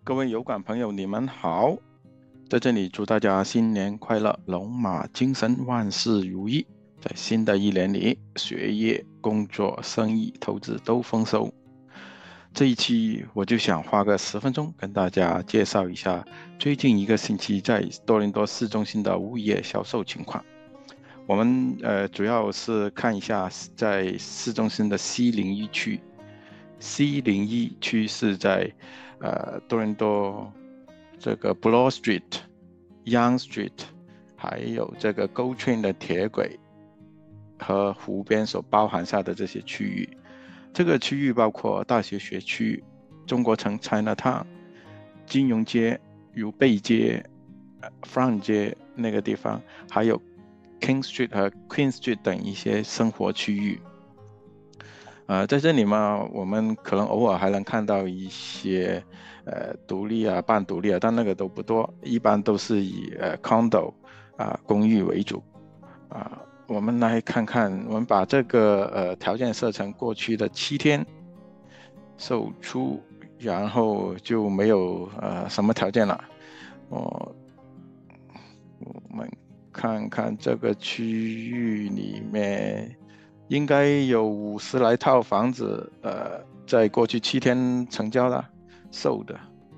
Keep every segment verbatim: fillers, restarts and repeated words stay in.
各位油管朋友，你们好！在这里祝大家新年快乐，龙马精神，万事如意。在新的一年里，学业、工作、生意、投资都丰收。这一期我就想花个十分钟跟大家介绍一下最近一个星期在多伦多市中心的物业销售情况。我们呃主要是看一下在市中心的 C 零一区。C 零一区是在呃多伦多这个 Bloor Street、Young Street，还有这个 GO Train 的铁轨和湖边所包含下的这些区域。这个区域包括大学学区、中国城 Chinatown、金融街、如贝街、Front 街那个地方，还有 King Street 和 Queen Street 等一些生活区域。呃，在这里嘛，我们可能偶尔还能看到一些呃独立啊、半独立啊，但那个都不多，一般都是以呃 condo 啊、公寓为主啊。我们来看看，我们把这个呃条件设成过去的七天售出，然后就没有呃什么条件了。我我们看看这个区域里面。应该有五十来套房子，呃，在过去七天成交了，售的。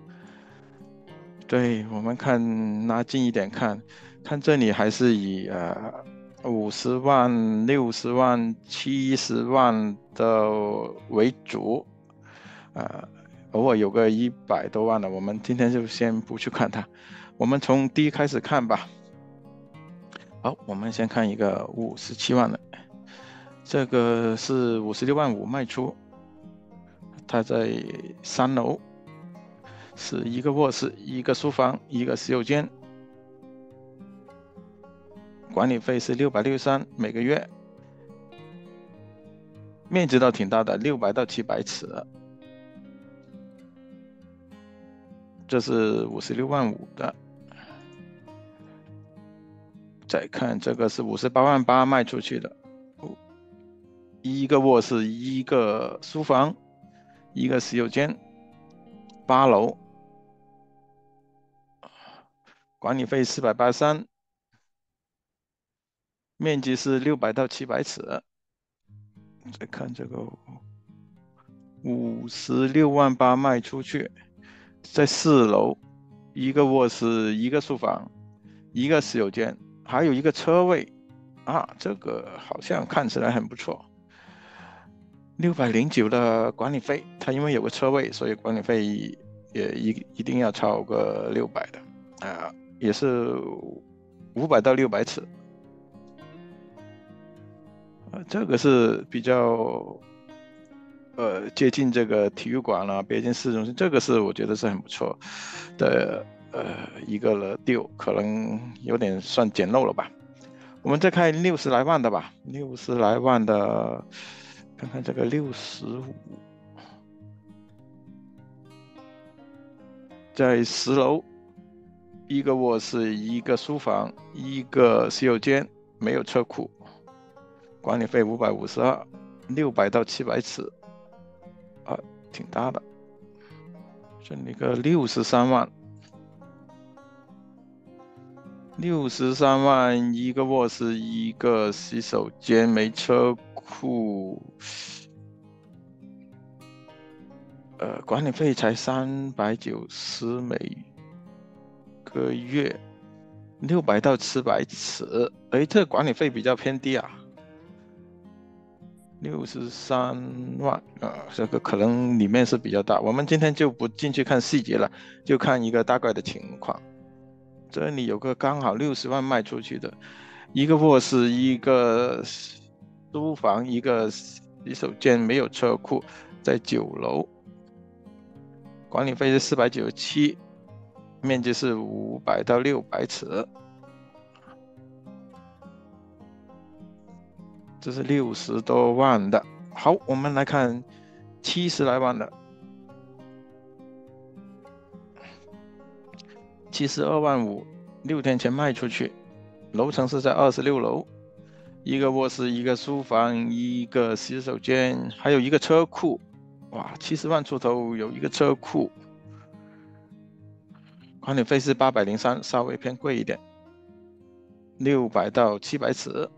对，我们看拿近一点看，看这里还是以呃五十万、六十万、七十万的为主，呃，偶尔有个一百多万的，我们今天就先不去看它，我们从低开始看吧。好，我们先看一个五十七万的。这个是五十六万五卖出，它在三楼，是一个卧室、一个书房、一个洗手间，管理费是六百六十三每个月，面积倒挺大的，六百到七百尺，这是五十六万五的。再看这个是五十八万八卖出去的，一个卧室、一个书房、一个洗手间，八楼，管理费四百八十三，面积是六百到七百尺。再看这个五十六万八卖出去，在四楼，一个卧室，一个书房，一个洗手间，还有一个车位啊，这个好像看起来很不错。六百零九的管理费，它因为有个车位，所以管理费也一一定要超个六百的啊，也是五百到六百尺。啊，这个是比较呃接近这个体育馆啦、北京市中心，这个是我觉得是很不错的呃一个了 deal，可能有点算简陋了吧。我们再看六十来万的吧，六十来万的，看看这个六十五，在十楼，一个卧室，一个书房，一个洗手间，没有车库，管理费五百五十二，六百到七百尺，啊，挺大的。这里个六十三万，六十三万一个卧室，一个洗手间，没车库，呃，管理费才三百九十每个月，六百到七百尺，哎，这管理费比较偏低啊。六十三万啊、呃，这个可能里面是比较大。我们今天就不进去看细节了，就看一个大概的情况。这里有个刚好六十万卖出去的，一个卧室，一个书房，一个洗手间，没有车库，在九楼，管理费是四百九十七，面积是五百到六百尺。这是六十多万的。好，我们来看七十来万的，七十二万五，六天前卖出去，楼层是在二十六楼，一个卧室，一个书房，一个洗手间，还有一个车库。哇，七十万出头有一个车库， 管理费是八百零三，稍微偏贵一点，六百到七百尺。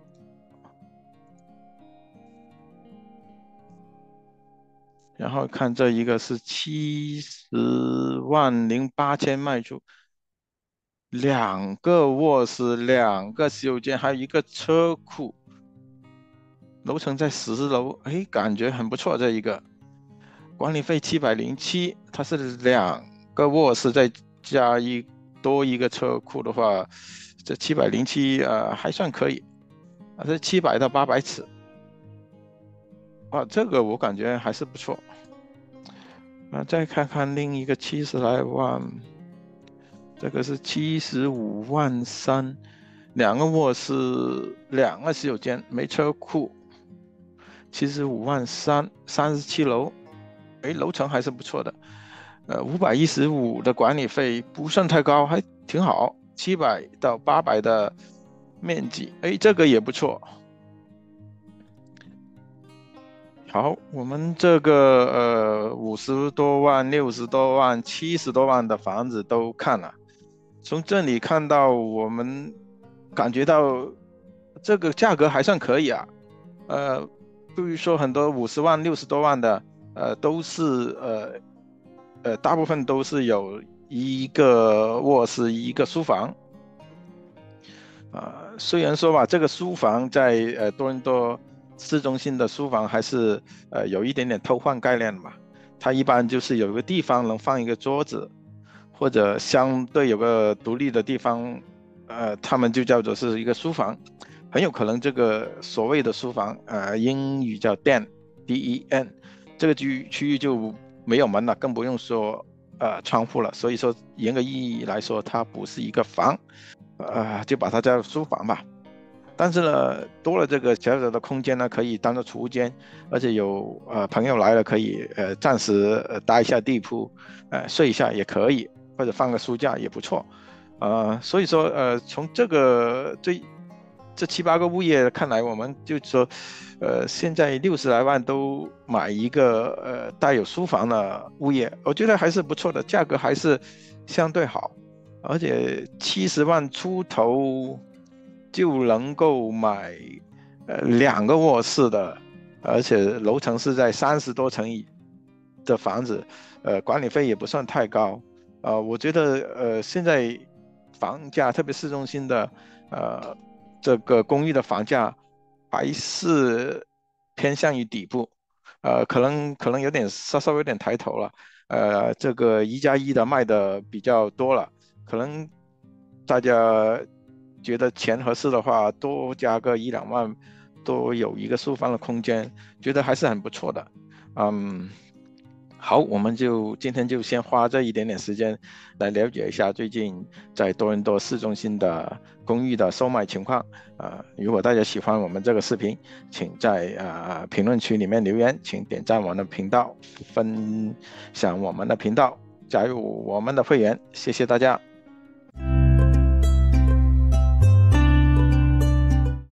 然后看这一个是七十万零八千卖出，两个卧室，两个洗手间，还有一个车库，楼层在十楼，哎，感觉很不错。这一个管理费七百零七，它是两个卧室再加一多一个车库的话，这七百零七呃还算可以，啊，这七百到八百尺，啊，这个我感觉还是不错。啊，再看看另一个七十来万，这个是七十五万三，两个卧室，两个洗手间，没车库，七十五万三，三十七楼，哎，楼层还是不错的。呃，五百一十五的管理费不算太高，还挺好，七百到八百的面积，哎，这个也不错。好，我们这个呃五十多万、六十多万、七十多万的房子都看了，从这里看到我们感觉到这个价格还算可以啊。呃，比如说很多五十万、六十多万的，呃，都是呃呃大部分都是有一个卧室、一个书房。啊、虽然说吧，这个书房在呃多伦多市中心的书房还是呃有一点点偷换概念嘛，它一般就是有个地方能放一个桌子，或者相对有个独立的地方，呃，他们就叫做是一个书房，很有可能这个所谓的书房，呃，英语叫 den，D E N，这个区区域就没有门了，更不用说呃窗户了，所以说严格意义来说，它不是一个房。呃，就把它叫书房吧。但是呢，多了这个小小的空间呢，可以当做储物间，而且有呃朋友来了可以呃暂时呃搭一下地铺，呃睡一下也可以，或者放个书架也不错。呃，所以说呃从这个这这七八个物业看来，我们就说，呃现在六十来万都买一个呃带有书房的物业，我觉得还是不错的，价格还是相对好。而且七十万出头就能够买呃两个卧室的，而且楼层是在三十多层以的房子，呃，管理费也不算太高，呃，我觉得呃现在房价，特别市中心的呃这个公寓的房价还是偏向于底部，呃，可能可能有点稍稍有点抬头了，呃，这个一加一的卖的比较多了。可能大家觉得钱合适的话，多加个一两万，都有一个书房的空间，觉得还是很不错的。嗯，好，我们就今天就先花这一点点时间来了解一下最近在多伦多市中心的公寓的售卖情况。呃，如果大家喜欢我们这个视频，请在呃评论区里面留言，请点赞我们的频道，分享我们的频道，加入我们的会员，谢谢大家。